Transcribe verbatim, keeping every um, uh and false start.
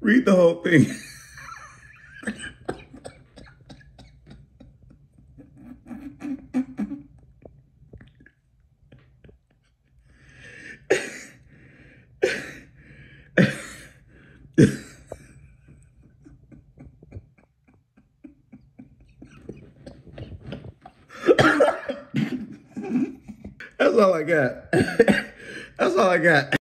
Read the whole thing. That's all I got. That's all I got.